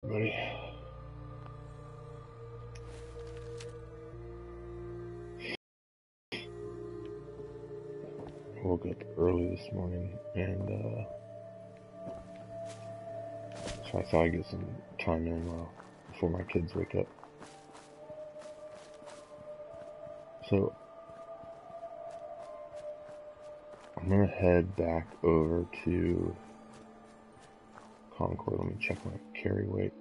everybody. I woke up early this morning and so I thought I'd get some time in before my kids wake up. So I'm gonna head back over to Concord. Let me check my carry weight.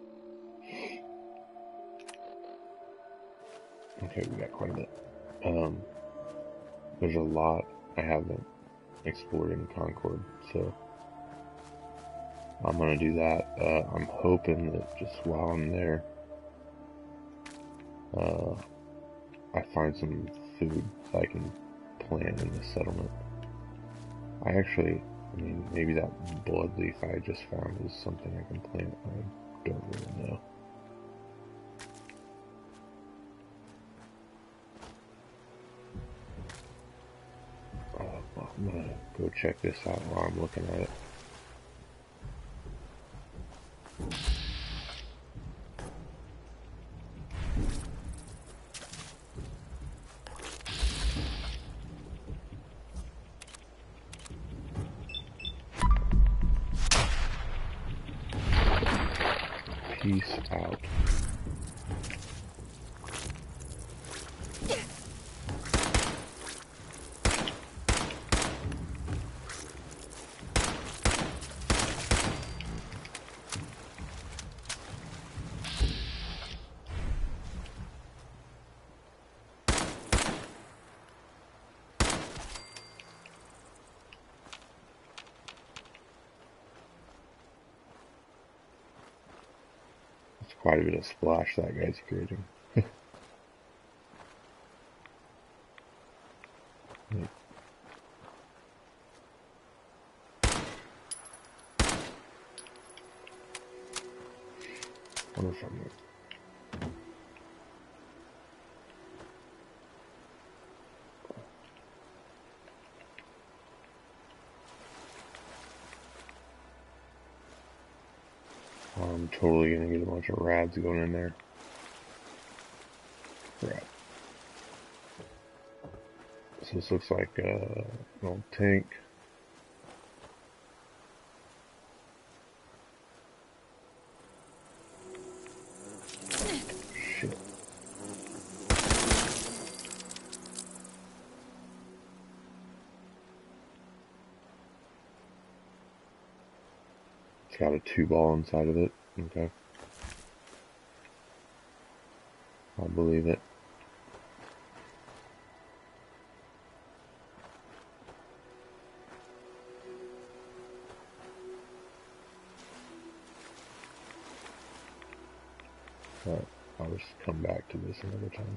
Okay, we got quite a bit. There's a lot I haven't explored in Concord, so I'm gonna do that. I'm hoping that just while I'm there, I find some food that I can plant in the settlement. I mean, maybe that blood leaf I just found is something I can plant. I don't really know. Well, I'm gonna go check this out while I'm looking at it. Peace out. Quite a bit of splash that guy's creating. Wonder if I'm totally gonna get a bunch of rads going in there. Right. So this looks like an old tank. Shit. It's got a 2-ball inside of it. Okay. I'll believe it. But I'll just come back to this another time.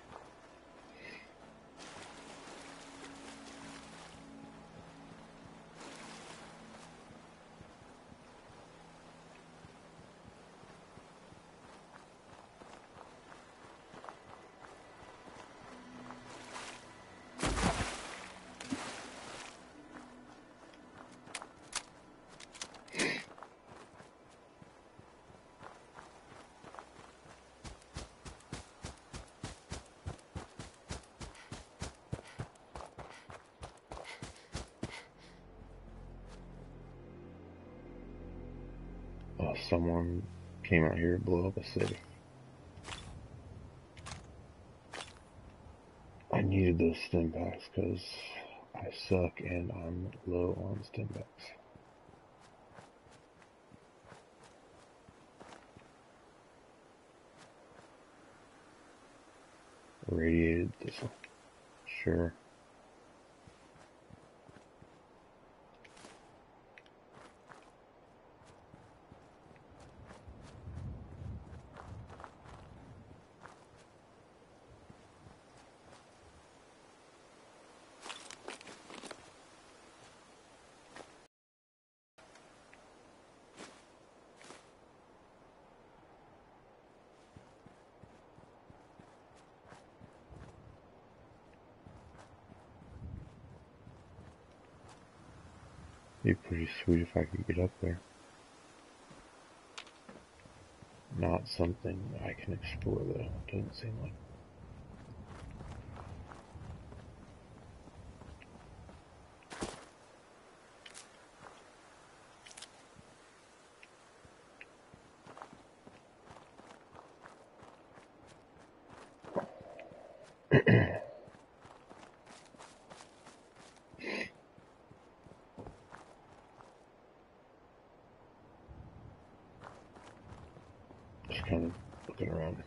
Someone came out here to blow up a city. I needed those stim packs because I suck and I'm low on stim packs. Radiated thistle. Sure. It'd be pretty sweet if I could get up there. Not something I can explore though, doesn't seem like. Just kind of looking around.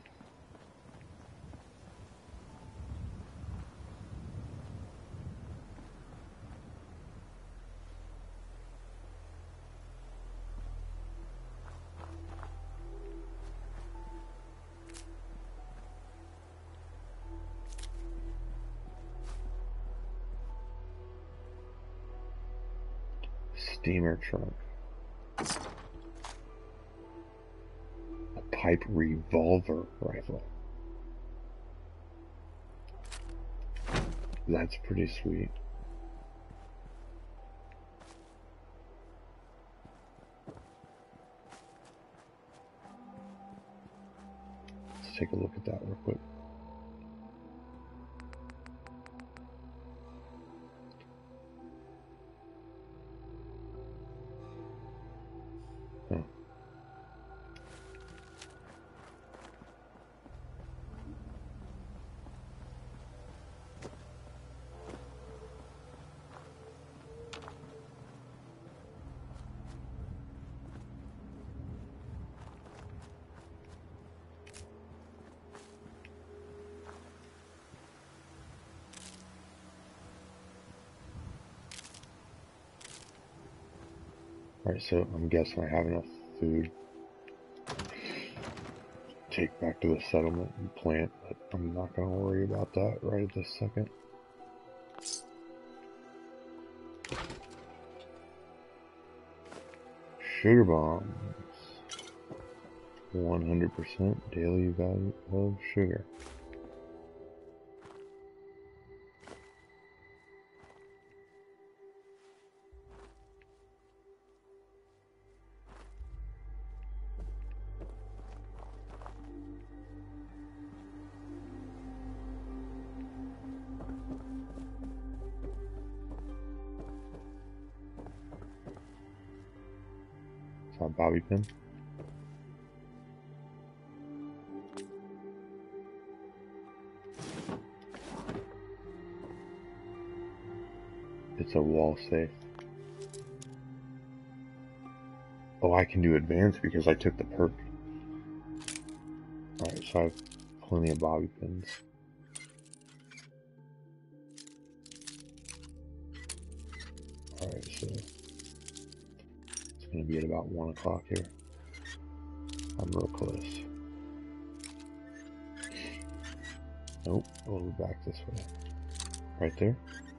Steamer trunk. A pipe revolver rifle. That's pretty sweet. Let's take a look at that real quick. Huh. Alright, so I'm guessing I have enough food to take back to the settlement and plant, but I'm not going to worry about that right at this second. Sugar bombs. 100% daily value of sugar. Is that bobby pin? It's a wall safe. Oh, I can do advanced because I took the perk. Alright, so I have plenty of bobby pins. Alright, so it's going to be at about 1 o'clock here. I'm real close. Nope, a little back this way. Right there.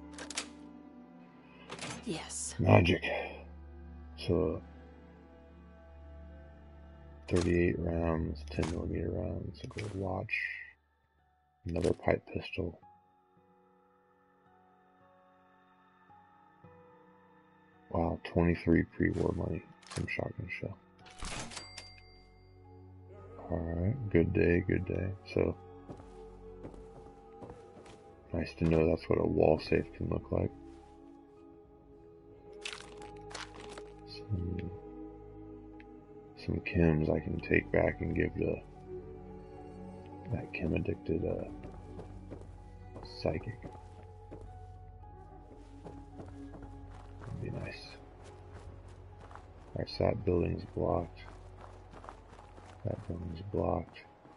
Yes. Magic. So 38 rounds, 10mm rounds, a gold watch, another pipe pistol. Wow, 23 pre-war money from shotgun shell. Alright, good day, good day. So, nice to know that's what a wall safe can look like. Some chems I can take back and give to that chem addicted psychic. That'd be nice. Alright, so that building's blocked. That building's blocked.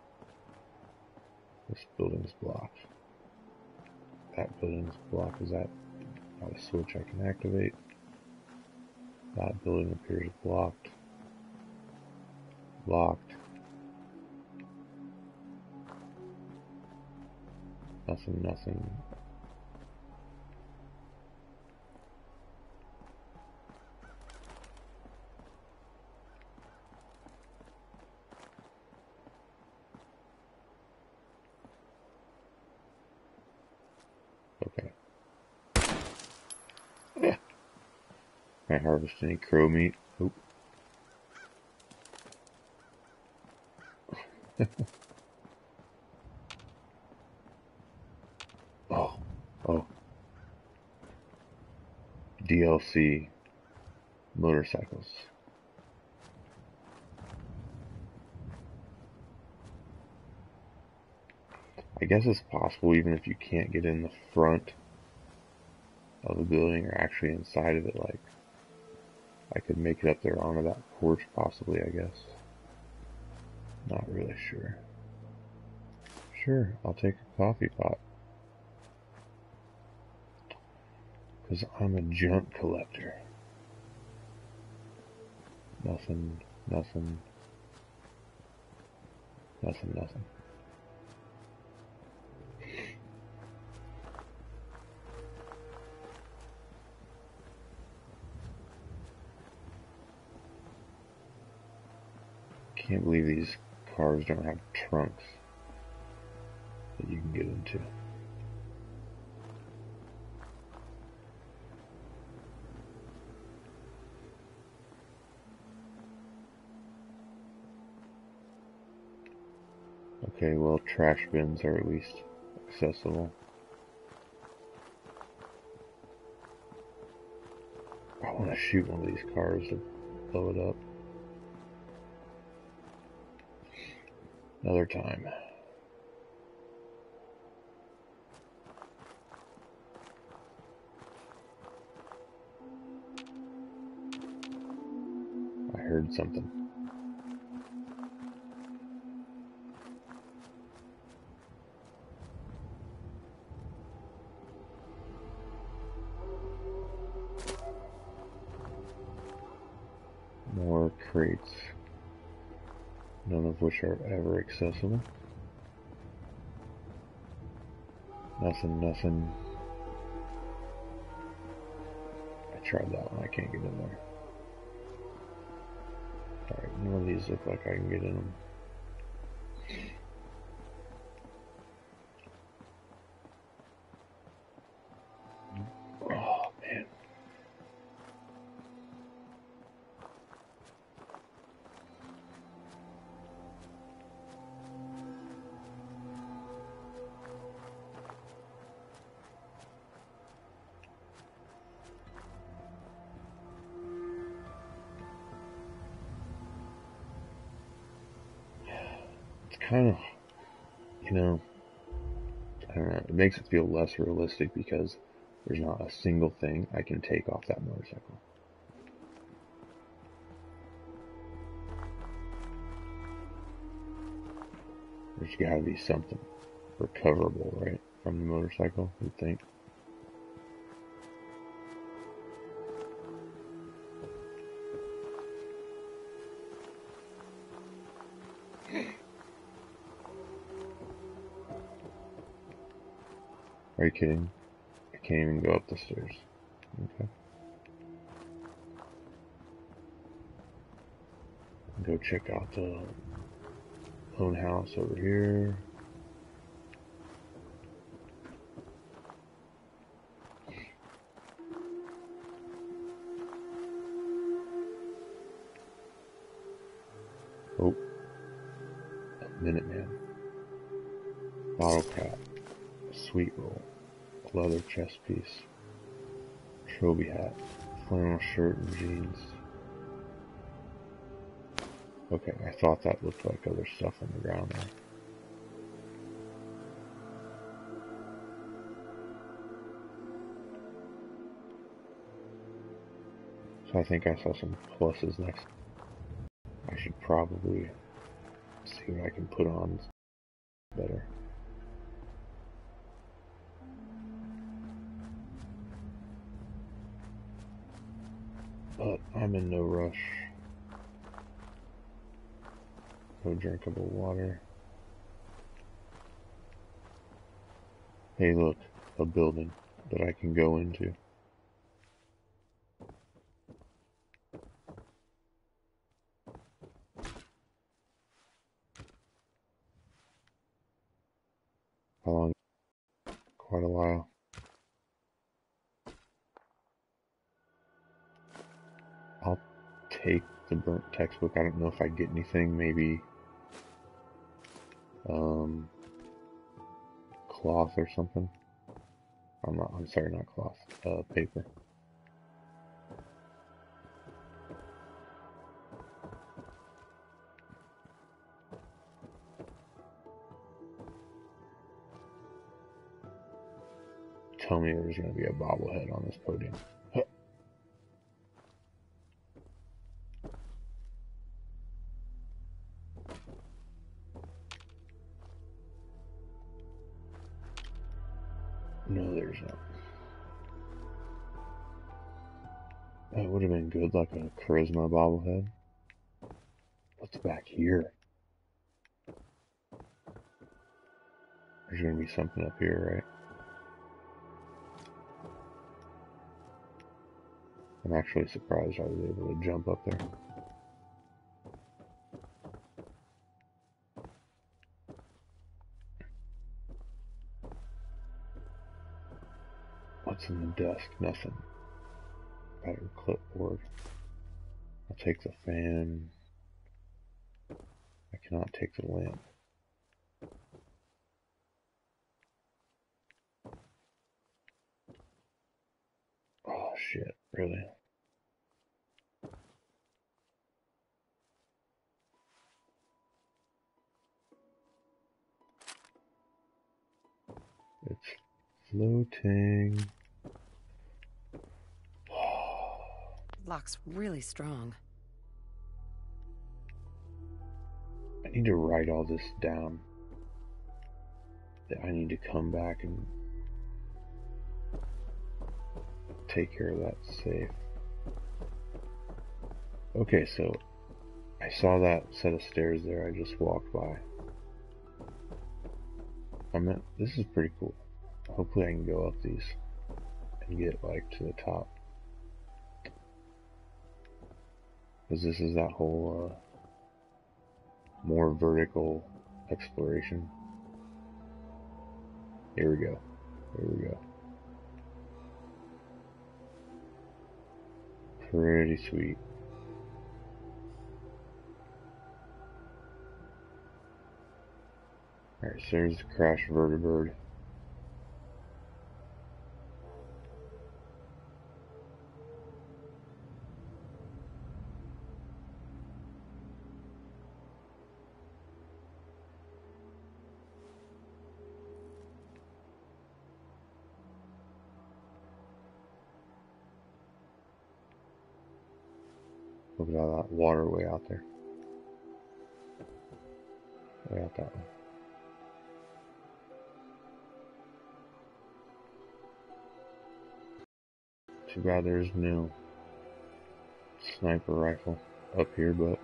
This building's blocked. That building's blocked. Is that not a switch I can activate? That building appears blocked. Locked. Nothing, nothing. Okay. Can I harvest any crow meat? Oop. Oh, oh. DLC motorcycles. I guess it's possible even if you can't get in the front of the building or actually inside of it, like I could make it up there onto that porch possibly, I guess. Not really sure. Sure, I'll take a coffee pot. Because I'm a junk collector. Nothing, nothing, nothing, nothing. Can't believe these cars don't have trunks that you can get into. Okay, well, trash bins are at least accessible. I want to shoot one of these cars to blow it up. Another time. I heard something. More crates, none of which are ever accessible. Nothing, nothing. I tried that one, I can't get in there. Alright, none of these look like I can get in them. Oh, man. It's kind of, you know, I don't know, it makes it feel less realistic because there's not a single thing I can take off that motorcycle. There's gotta be something recoverable, right, from the motorcycle, you'd think. Are you kidding? I can't even go up the stairs. Okay. Go check out the lone house over here. Oh, a Minutemen. Bottle cap. Sweet roll. Leather chest piece. Trophy hat. Flannel shirt and jeans. Okay, I thought that looked like other stuff on the ground there. So I think I saw some pluses next. I should probably see what I can put on better. But I'm in no rush. No drinkable water. Hey look, a building that I can go into. How long? Quite a while. I'll take the burnt textbook. I don't know if I get anything. Maybe Cloth or something. I'm sorry, not cloth. Paper. Tell me there's going to be a bobblehead on this podium. Huh. No, there's not. That would have been good, like a charisma bobblehead. What's back here? There's going to be something up here, right? I'm actually surprised I was able to jump up there. What's in the desk? Nothing. Better clipboard. I'll take the fan. I cannot take the lamp. Oh shit, really? It's floating. Lock's really strong. I need to write all this down. That I need to come back and take care of that safe. Okay, so I saw that set of stairs there I just walked by. This is pretty cool. Hopefully I can go up these and get like to the top. Because this is that whole more vertical exploration. Here we go. Here we go. Pretty sweet. Alright, so there's the crash vertibird. Look at all that water way out there. Way out that way. Too bad there's no sniper rifle up here, but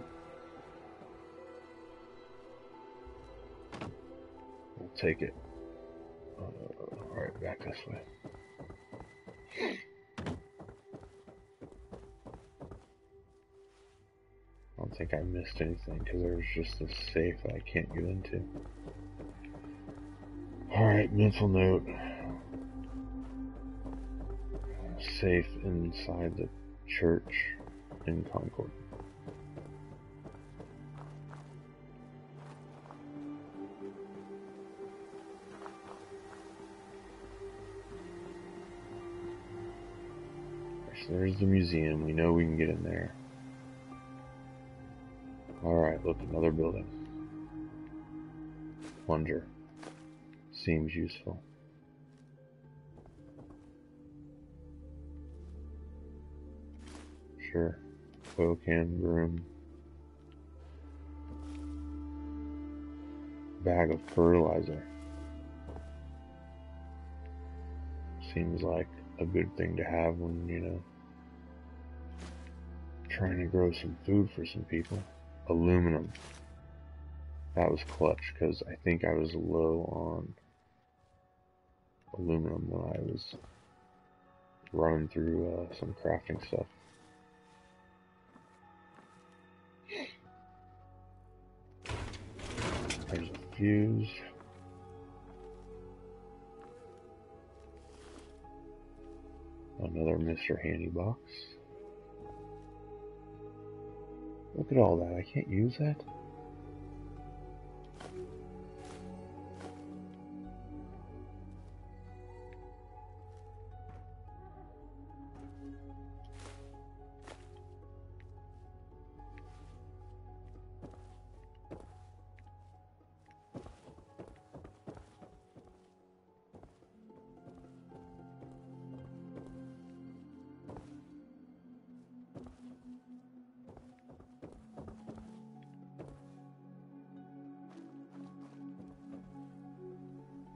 we'll take it. Alright, back this way. I don't think I missed anything because there's just a safe that I can't get into. Alright, mental note. Safe inside the church in Concord. So there's the museum. We know we can get in there. Alright, look, another building. Plunger. Seems useful. Sure. Oil can, broom. Bag of fertilizer. Seems like a good thing to have when, you know, trying to grow some food for some people. Aluminum. That was clutch because I think I was low on aluminum when I was running through some crafting stuff. There's a fuse. Another Mr. Handy box. Look at all that. I can't use that.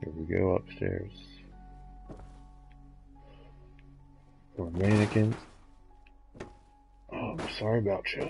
Here we go upstairs. More mannequins. Oh, I'm sorry about you.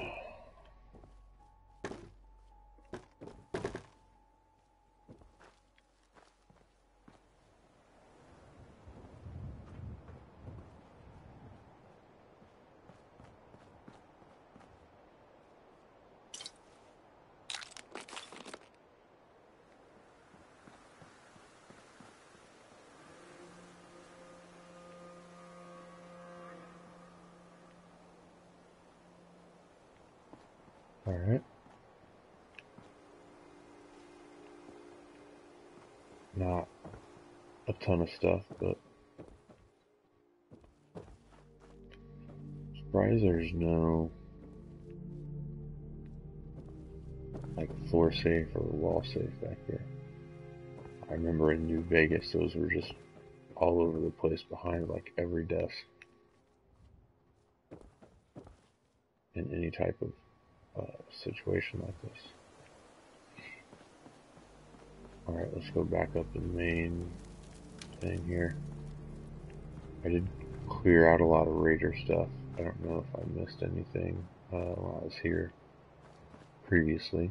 Alright. Not a ton of stuff, but surprised there's no like floor safe or wall safe back here. I remember in New Vegas those were just all over the place behind like every desk in any type of situation like this. Alright, let's go back up to the main thing here. I did clear out a lot of Raider stuff. I don't know if I missed anything while I was here previously.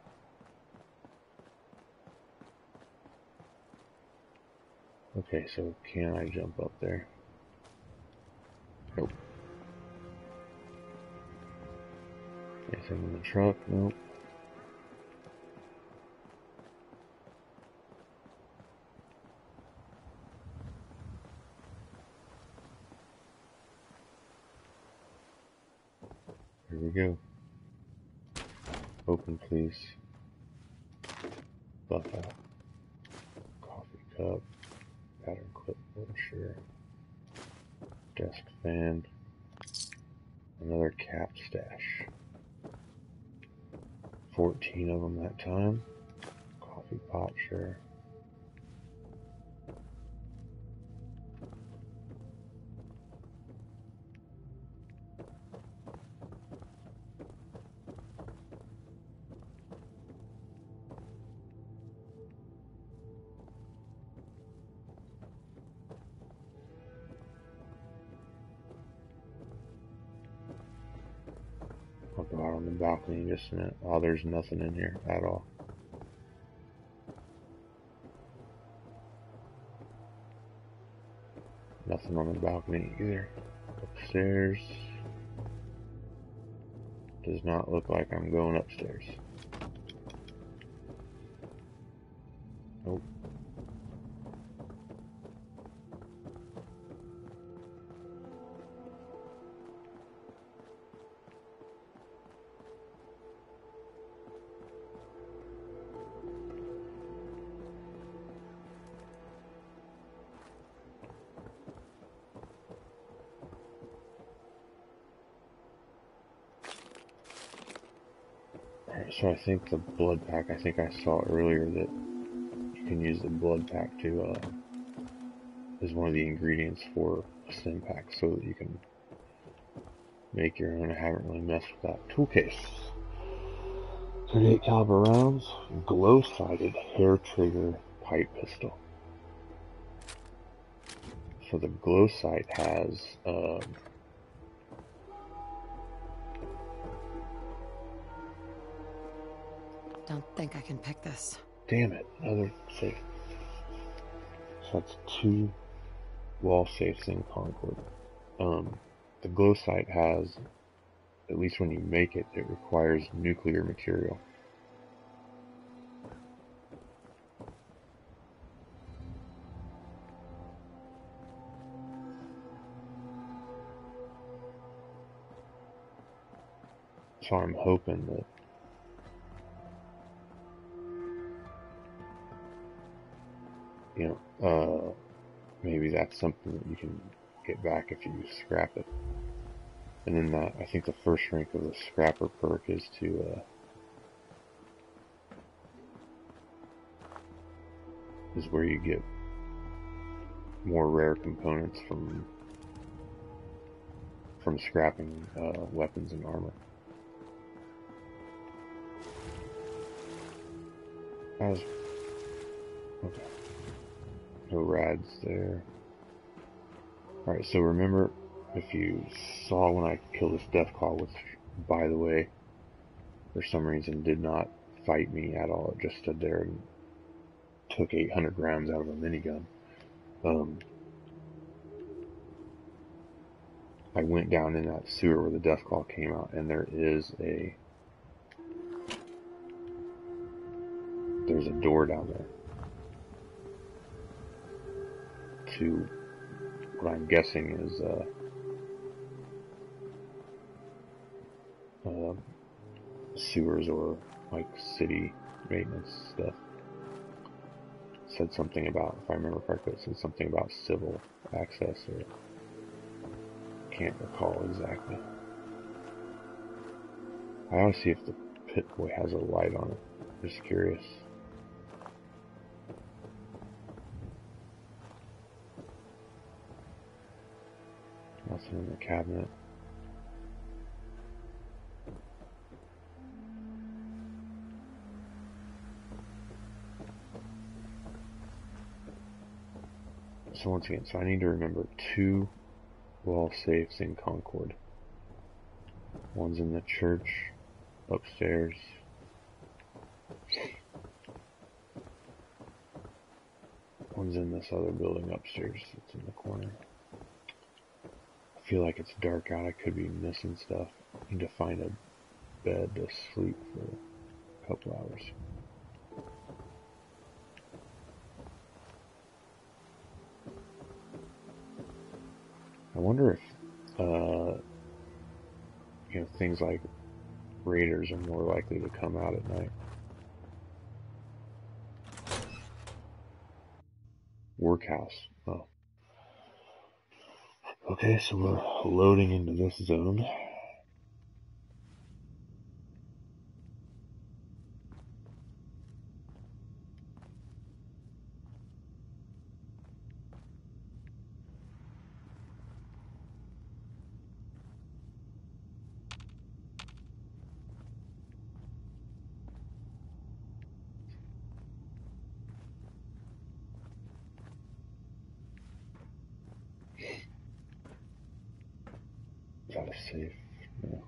Okay, so can I jump up there? Nope. Anything in the truck? Nope. Here we go. Open, please. Buff out. Coffee cup. Pattern clipboard, sure. Desk fan. Another cap stash. 14 of them that time. Coffee pot, sure. I'll go out on the balcony in just a minute. Oh, there's nothing in here at all. Nothing on the balcony either. Upstairs. Does not look like I'm going upstairs. Nope. So I think the blood pack, I think I saw earlier that you can use the blood pack to, as one of the ingredients for a stim pack so that you can make your own. I haven't really messed with that tool case. 38 caliber rounds, glow-sighted hair trigger pipe pistol. So the glow sight has, Don't think I can pick this. damn it, another safe. So that's 2 wall safes in Concord. The glow sight has, at least when you make it, it requires nuclear material. So I'm hoping that maybe that's something that you can get back if you scrap it. And then I think the first rank of the scrapper perk is to is where you get more rare components from scrapping weapons and armor. Okay. No rads there. Alright, so remember, if you saw when I killed this Deathclaw, which, by the way, for some reason did not fight me at all, it just stood there and took 800 grams out of a minigun. I went down in that sewer where the Deathclaw came out, and there's a door down there to what I'm guessing is sewers or like city maintenance stuff. Said something about, if I remember correctly, it said something about civil access, or can't recall exactly. I want to see if the pit boy has a light on it. Just curious. Nothing in the cabinet. So once again, I need to remember 2 wall safes in Concord. One's in the church upstairs. One's in this other building upstairs. It's in the corner. I feel like it's dark out. I could be missing stuff. I need to find a bed to sleep for a couple hours. I wonder if, things like raiders are more likely to come out at night. Workhouse. Oh. Okay, so we're loading into this zone. Is that a safe? No.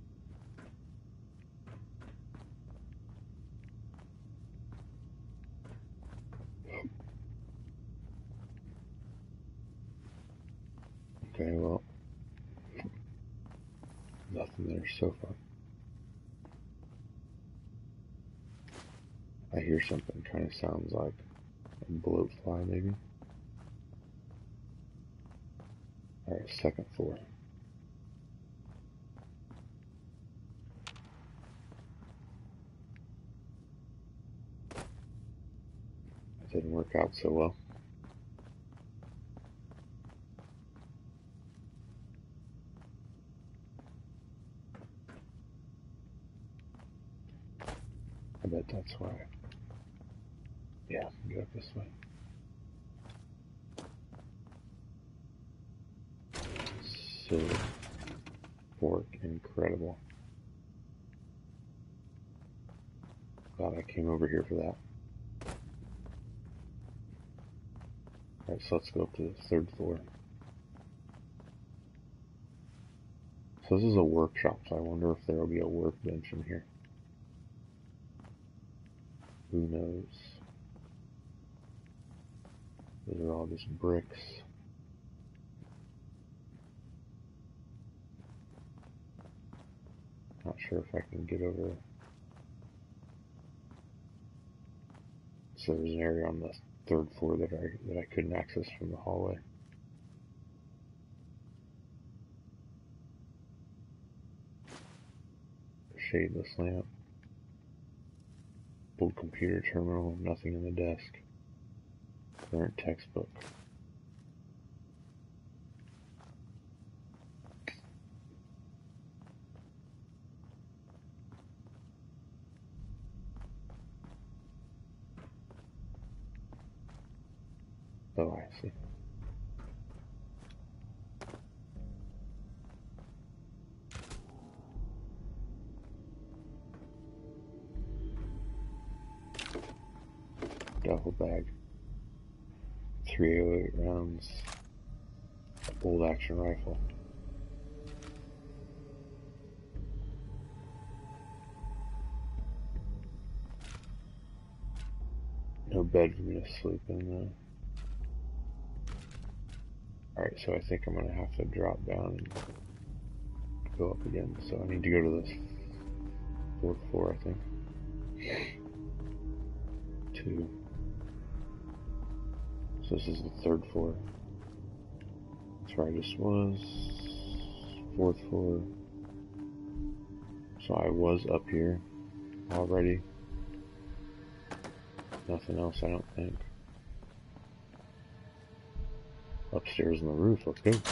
Okay, well, nothing there so far. I hear something, kind of sounds like a bloat fly, maybe. Alright, second floor. That didn't work out so well. I bet that's why. Yeah, go this way. Silver fork, incredible. Glad I came over here for that. Alright, so let's go up to the 3rd floor. So this is a workshop, so I wonder if there will be a workbench in here. Who knows? Those are all just bricks. Not sure if I can get over. So there's an area on the 3rd floor that I couldn't access from the hallway. Shadeless lamp. Old computer terminal, nothing in the desk. Current textbook. Oh, I see. Duffel bag. 308 rounds bolt action rifle. No bed for me to sleep in though. Alright, so I think I'm gonna have to drop down and go up again. So I need to go to this 4th floor, I think. 2. So this is the 3rd floor. That's where I just was. 4th floor. So I was up here already. Nothing else, I don't think. Upstairs on the roof, let's go.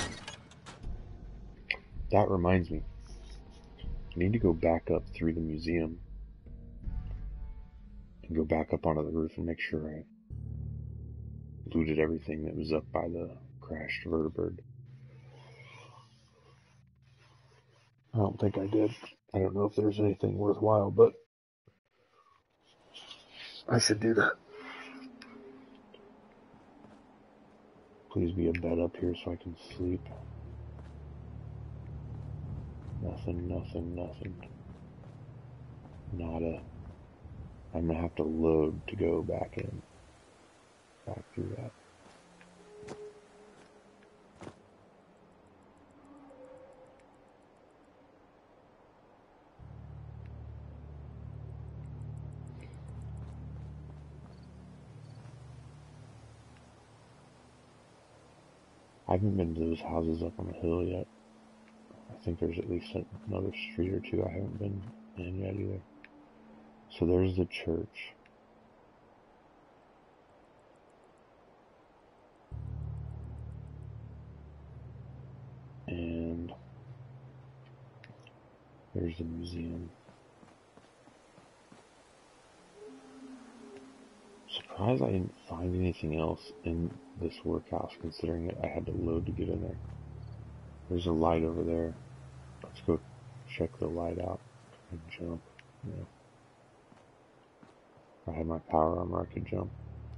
That reminds me. I need to go back up through the museum. And go back up onto the roof and make sure I looted everything that was up by the crashed vertibird. I don't think I did. I don't know if there's anything worthwhile, but I should do that. Please be a bed up here so I can sleep. Nothing, nothing, nothing. Nada. I'm gonna have to load to go back in. Back through that. I haven't been to those houses up on the hill yet. I think there's at least another street or two I haven't been in yet either. So there's the church. And there's the museum. Surprised I didn't find anything else in this workhouse, considering that I had to load to get in there. There's a light over there. Let's go check the light out and jump. Yeah. If I had my power armor, I could jump.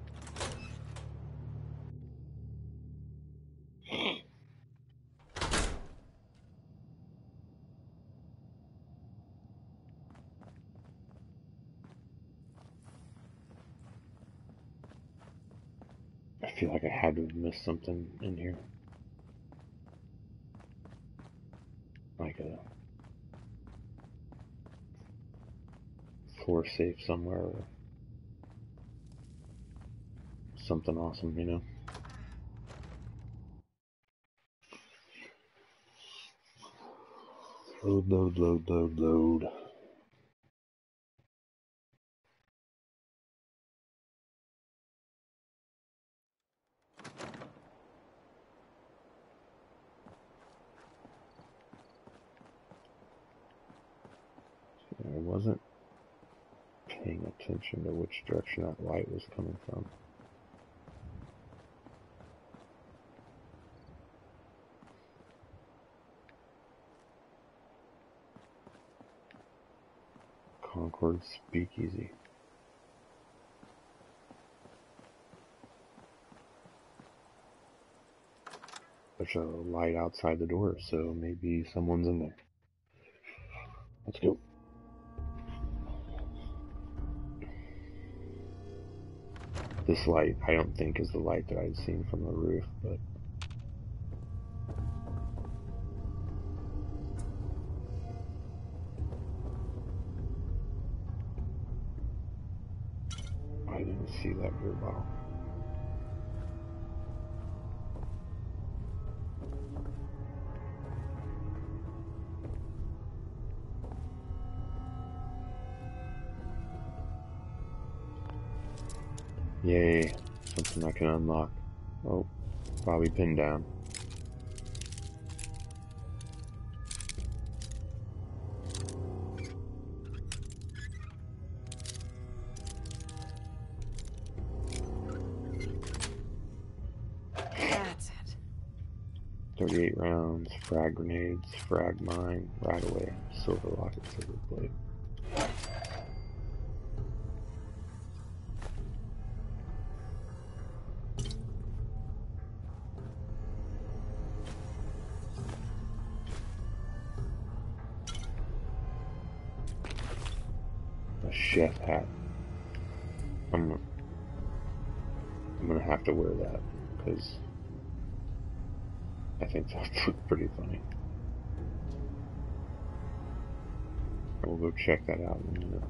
I feel like I had to have missed something in here. Like a floor safe somewhere or something awesome, you know? Load, load, load, load, load. I wasn't paying attention to which direction that light was coming from. Concord Speakeasy. There's a light outside the door, so maybe someone's in there. Let's go. This light, I don't think, is the light that I'd seen from the roof, but I didn't see that beer bottle. Yay, something I can unlock. Oh, Bobby pinned down. That's it. 38 rounds, frag grenades, frag mine, right away, silver locket, silver plate. chef hat. I'm gonna have to wear that because I think that would look pretty funny. We'll go check that out in a minute.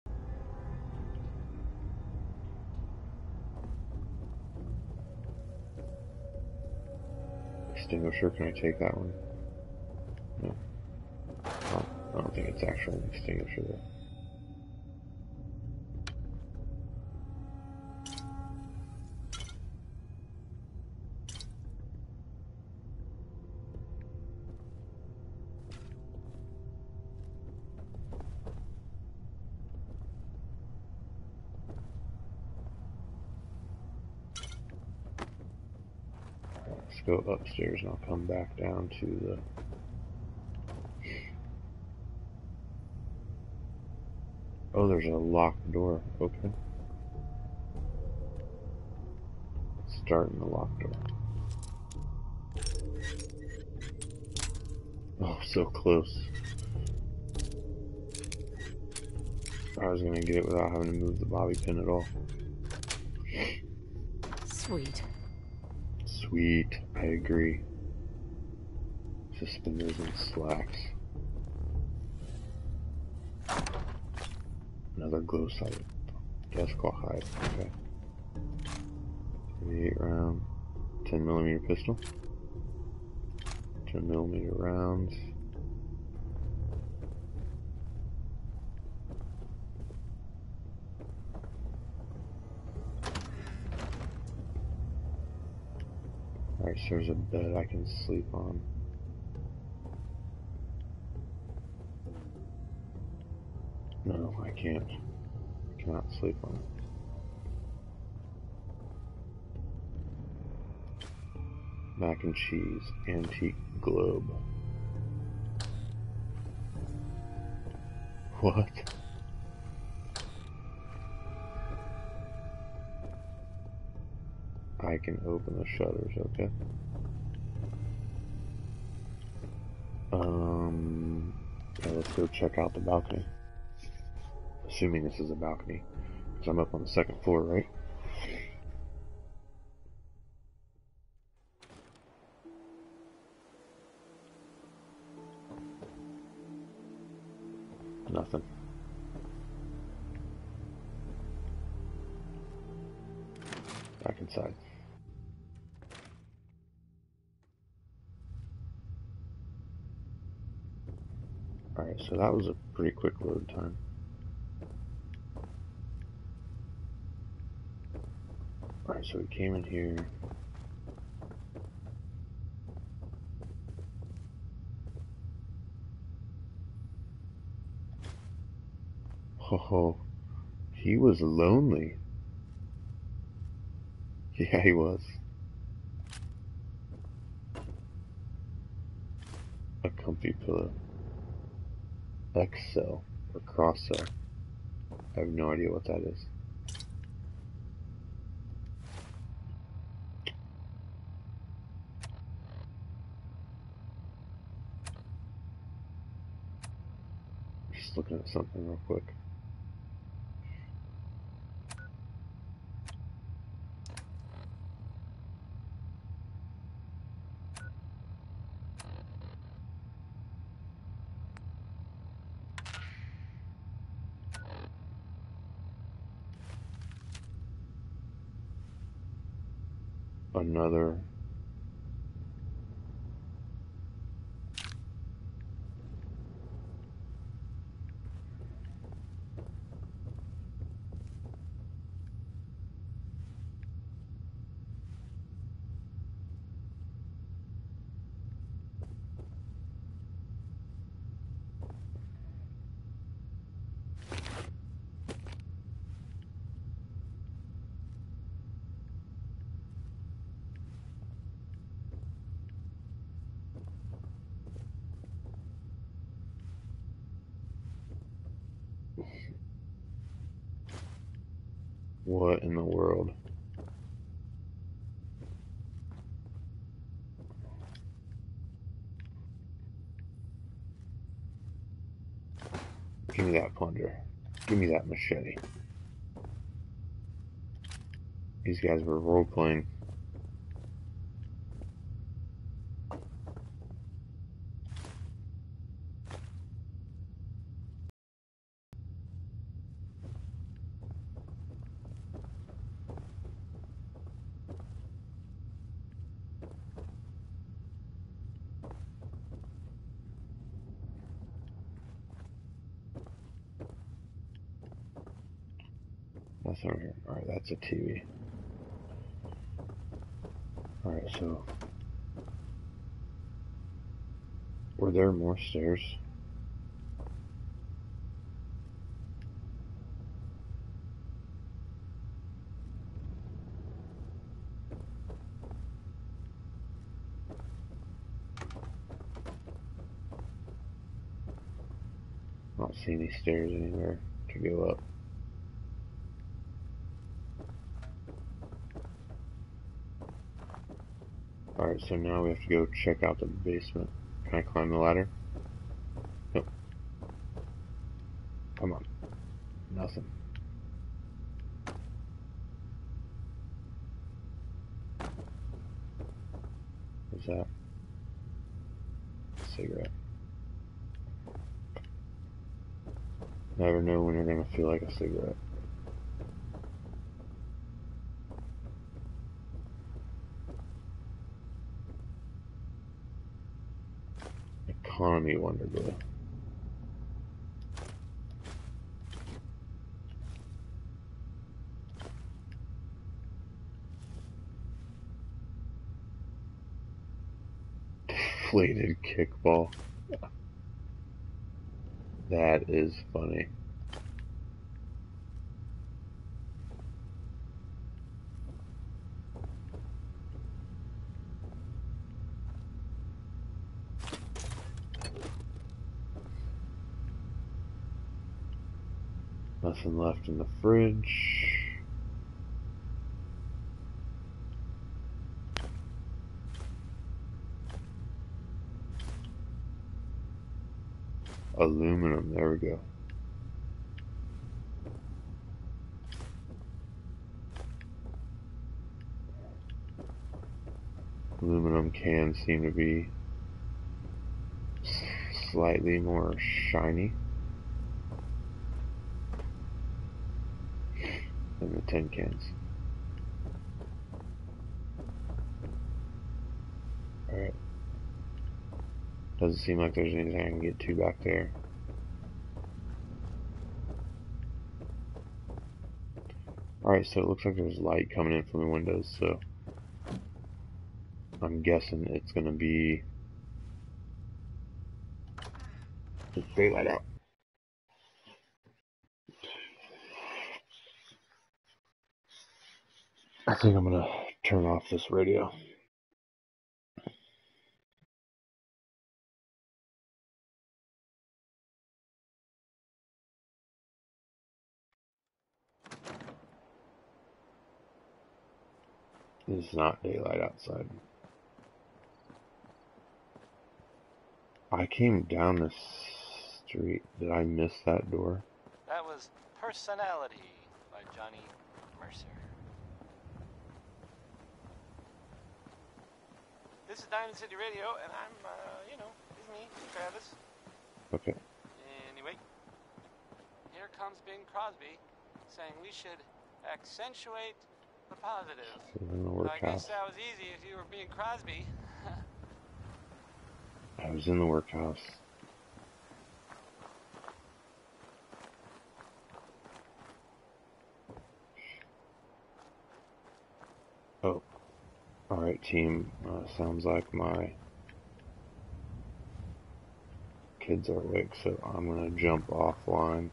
Extinguisher, can I take that one? No. Oh, I don't think it's actually an extinguisher though. Let's go upstairs and I'll come back down to the... Oh, there's a locked door. Okay. Let's start in the locked door. Oh, so close. I was gonna get it without having to move the bobby pin at all. Sweet. Sweet, I agree. Suspenders and slacks. Another glow sight. Deathclaw hide. Okay. 38 round. 10mm pistol. 10mm rounds. Alright, so there's a bed I can sleep on. No, I can't. I cannot sleep on it. Mac and cheese, antique globe. What? I can open the shutters, okay. Yeah, let's go check out the balcony. Assuming this is a balcony, because I'm up on the second floor, right? Nothing. Back inside. Alright, so that was a pretty quick load time. Alright, so we came in here. Oh, he was lonely. Yeah, he was. A comfy pillow. X cell or cross cell. I have no idea what that is. Just looking at something real quick. Another. What in the world? Give me that plunger. Give me that machete. These guys were role-playing. Nothing over here. Alright, that's a TV. Alright, so... Were there more stairs? I don't see any stairs anywhere to go up. Alright, so now we have to go check out the basement. Can I climb the ladder? Nope. Come on. Nothing. What's that? A cigarette. Never know when you're gonna feel like a cigarette. Economy wonder glue. Deflated kickball. That is funny. Nothing left in the fridge. Aluminum, there we go. Aluminum cans seem to be slightly more shiny than the tin cans. Alright. Doesn't seem like there's anything I can get to back there. Alright, so it looks like there's light coming in from the windows, so I'm guessing it's gonna be it's daylight out. I think I'm gonna turn off this radio. It's not daylight outside. I came down this street. Did I miss that door? That was Personality by Johnny Mercer. This is Diamond City Radio, and I'm, it's me, Travis. Okay. Anyway, here comes Bing Crosby saying we should accentuate the positive. So we're in the I workhouse. guess that was easy if you were Bing Crosby. I was in the workhouse. Oh. Alright, team. Sounds like my kids are awake, so I'm gonna jump offline.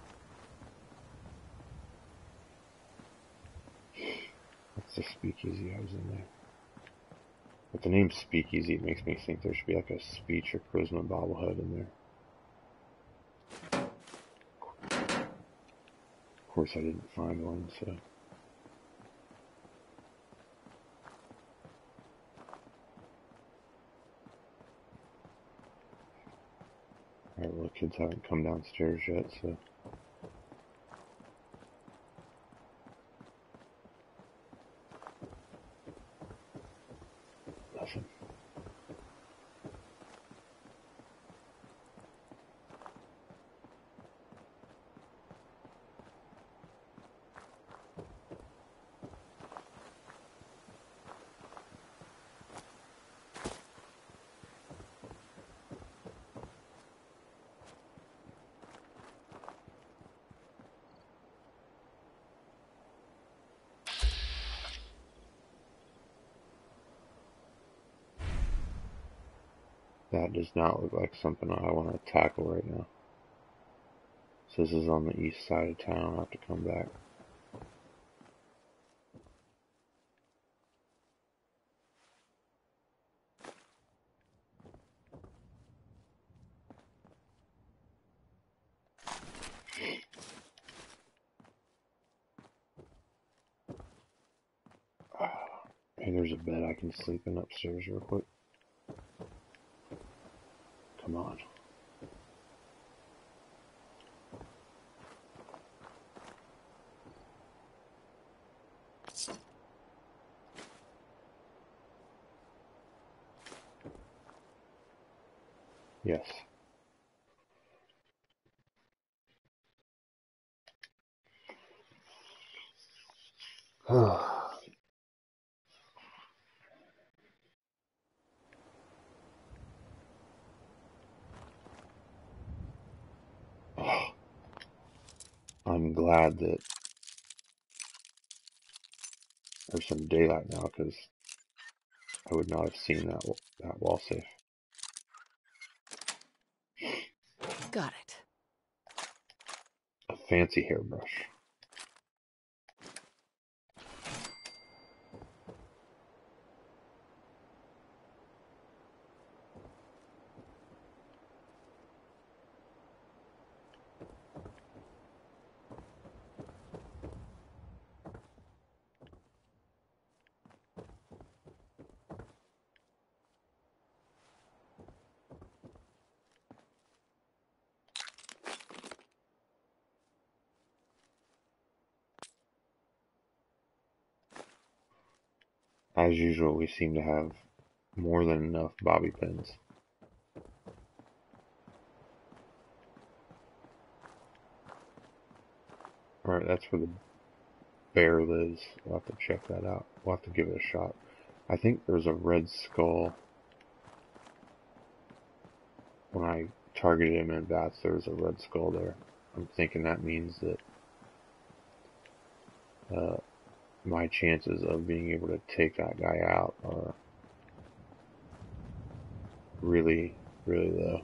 That's the speakeasy I was in there. With the name Speakeasy, it makes me think there should be like a speech or charisma bobblehead in there. Of course, I didn't find one, so. Alright, well, the kids haven't come downstairs yet, so. Nothing. That does not look like something I want to tackle right now. So this is on the east side of town. I'll have to come back. Hey, there's a bed I can sleep in upstairs real quick. Come on. Yes. I'm glad that there's some daylight now, because I would not have seen that wall safe. Got it. A fancy hairbrush. As usual, we seem to have more than enough bobby pins. Alright, that's where the bear lives. We'll have to check that out. We'll have to give it a shot. I think there's a red skull. When I targeted him in bats, there was a red skull there. I'm thinking that means that my chances of being able to take that guy out are really, really low.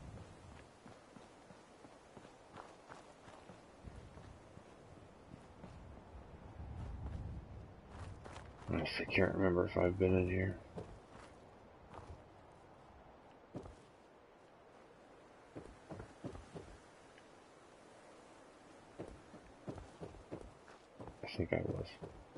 I honestly can't remember if I've been in here. I think I was.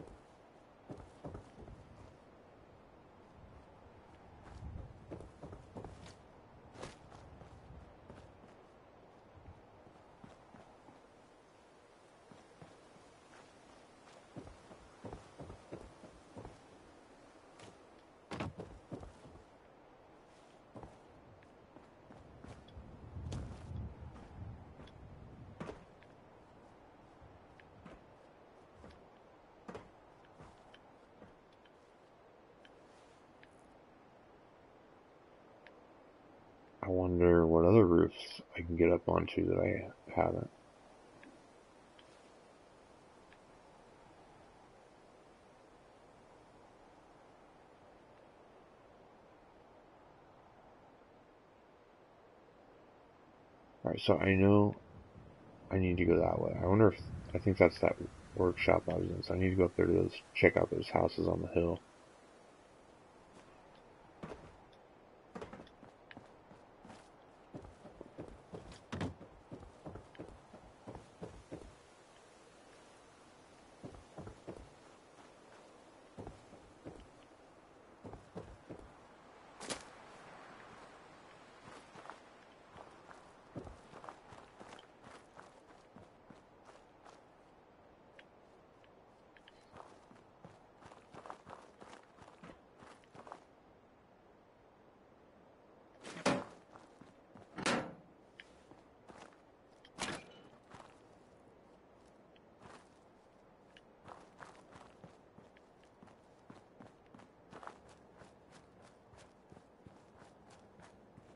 I wonder what other roofs I can get up onto that I haven't. Alright, so I know I need to go that way. I wonder if, I think that's that workshop I was in, so I need to go up there to check out those houses on the hill.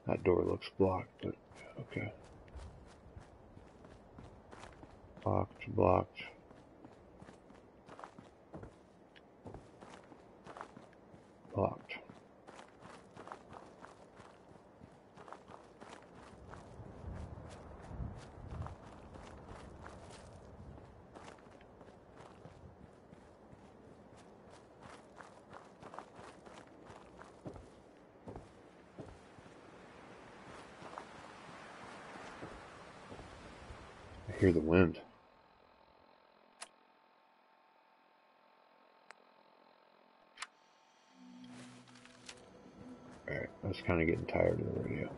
That door looks blocked, but okay. Blocked, blocked. Blocked. I hear the wind. Alright, I was kind of getting tired of the radio.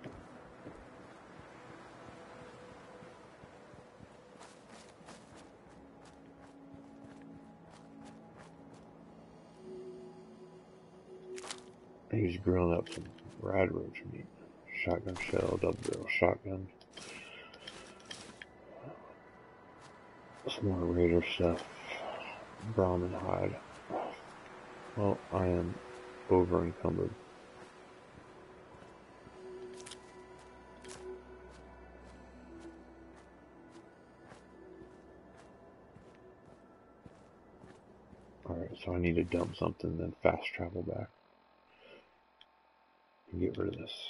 He's grilling up some rad roach meat. Shotgun shell, double barrel shotgun. Some more raider stuff. Brahmin hide. Well, I am over encumbered. Alright, so I need to dump something, then fast travel back. And get rid of this.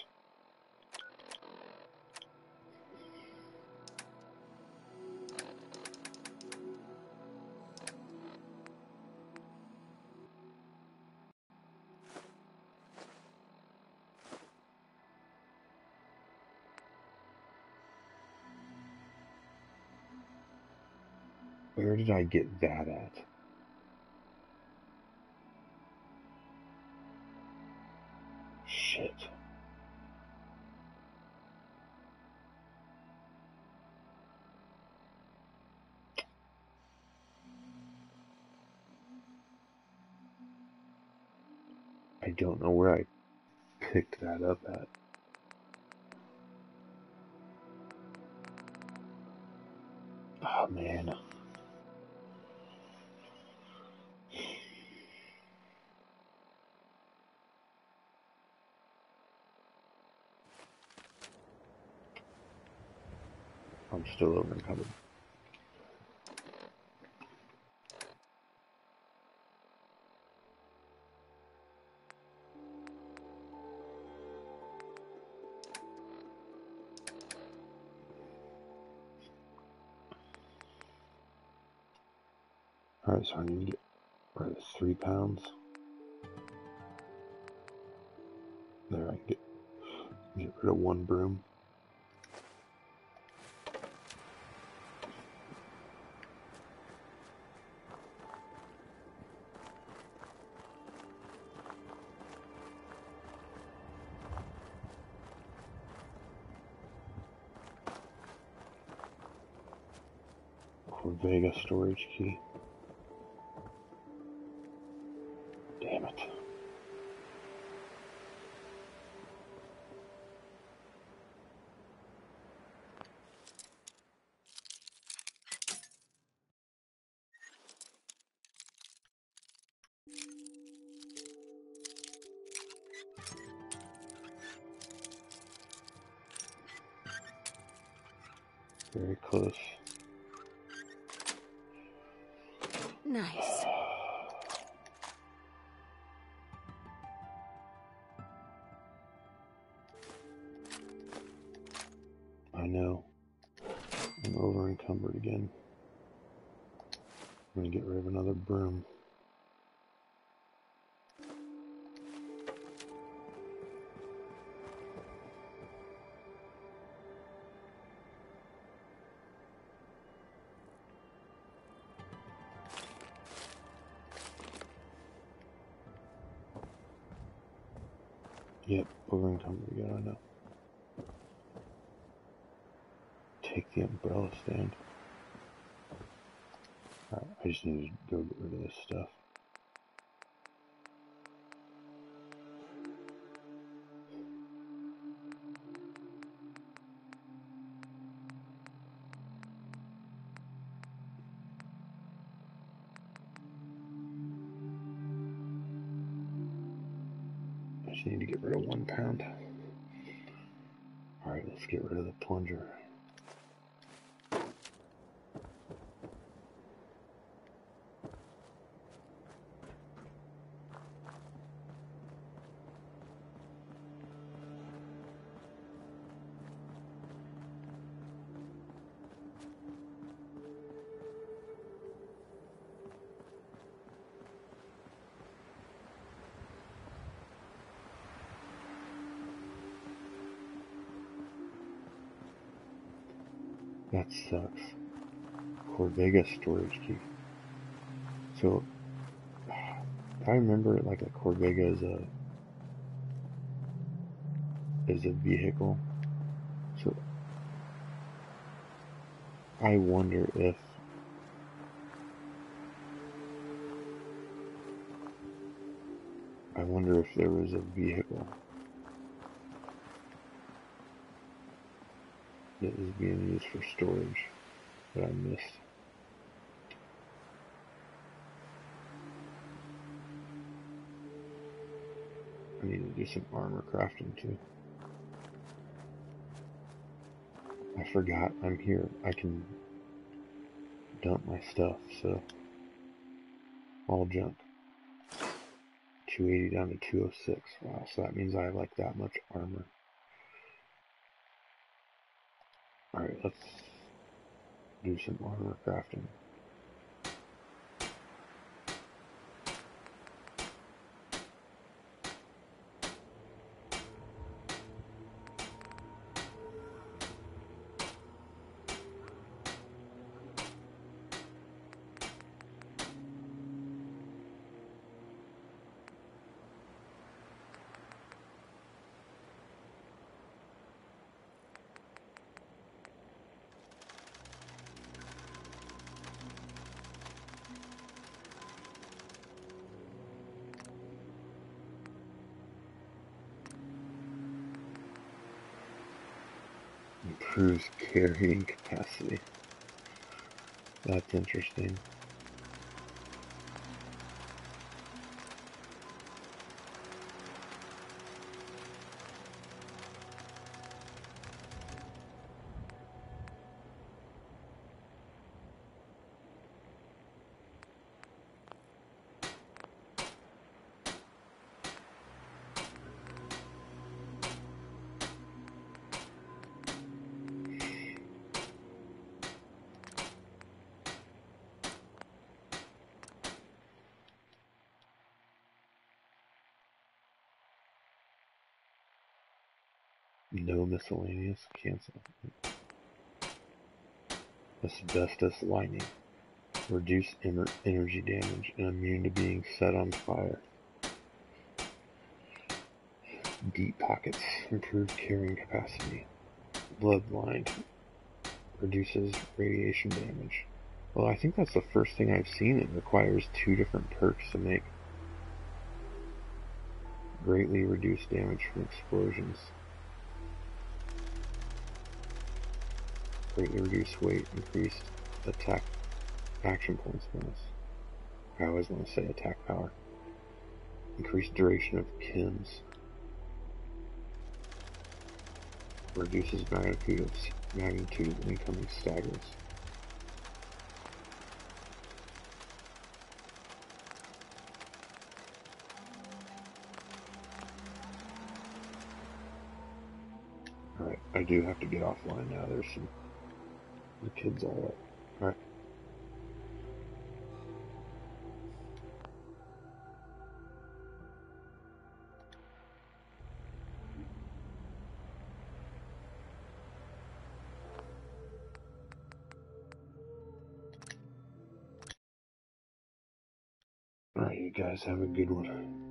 Where did I get that at? Shit. I don't know where I picked that up at. Oh man. I'm still over encumbered. Alright, so I need to get rid of this 3 pounds. There, I can get rid of 1 broom. Vega storage key. Damn it. Very close. Nice. I know. I'm over encumbered again. I'm gonna get rid of another broom. Yep, over encumbered again, I know. Take the umbrella stand. Alright, I just need to go get rid of this stuff. I just need to get rid of 1 pound. Let's get rid of the plunger. That sucks. Corvega storage key. So, I remember it like a Corvega is a vehicle. So, I wonder if there was a vehicle that was being used for storage that I missed. I need to do some armor crafting too. I forgot I'm here. I can dump my stuff, so all junk. 280 down to 206. Wow, so that means I have like that much armor. Alright, let's do some armor crafting. Improves carrying capacity. That's interesting. No miscellaneous. Cancel. Asbestos lining. Reduce energy damage and immune to being set on fire. Deep pockets. Improved carrying capacity. Blood lined. Reduces radiation damage. Well, I think that's the first thing I've seen. It requires 2 different perks to make. Greatly reduced damage from explosions. Greatly reduced weight, increased attack action points bonus. I always want to say attack power. Increased duration of chems. Reduces magnitude of incoming staggers. Alright, I do have to get offline now. There's the kids all up. Alright. Alright, you guys have a good one.